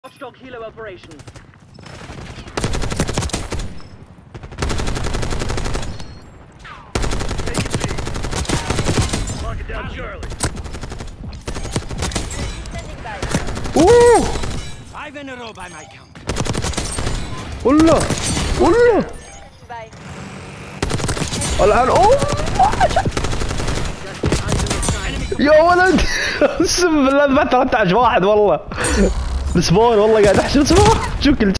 Watchdog Helo operation. Lock it down, Charlie. اوه 5 in a row by my count. والله والله الان اوه يا ولد اقسم بالله ذبحت 13 واحد والله. السبون والله قاعد احشر سبون شوف كل